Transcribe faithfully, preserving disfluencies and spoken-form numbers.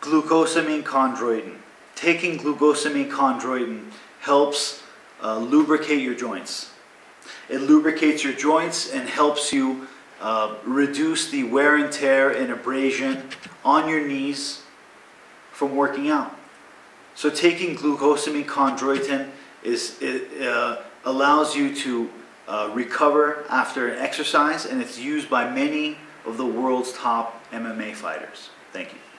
Glucosamine chondroitin. Taking glucosamine chondroitin helps uh, lubricate your joints. It lubricates your joints and helps you uh, reduce the wear and tear and abrasion on your knees from working out. So taking glucosamine chondroitin is, it, uh, allows you to uh, recover after an exercise, and it's used by many of the world's top M M A fighters. Thank you.